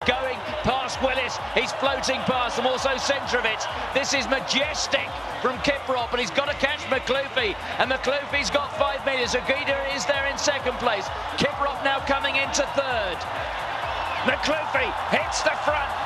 Going past Willis, he's floating past them, also centre of it. This is majestic from Kiprop, and he's got to catch McLoofy, and McLoofy's got 5 metres. Eikídér is there in second place. Kiprop now coming into third. McLoofy hits the front.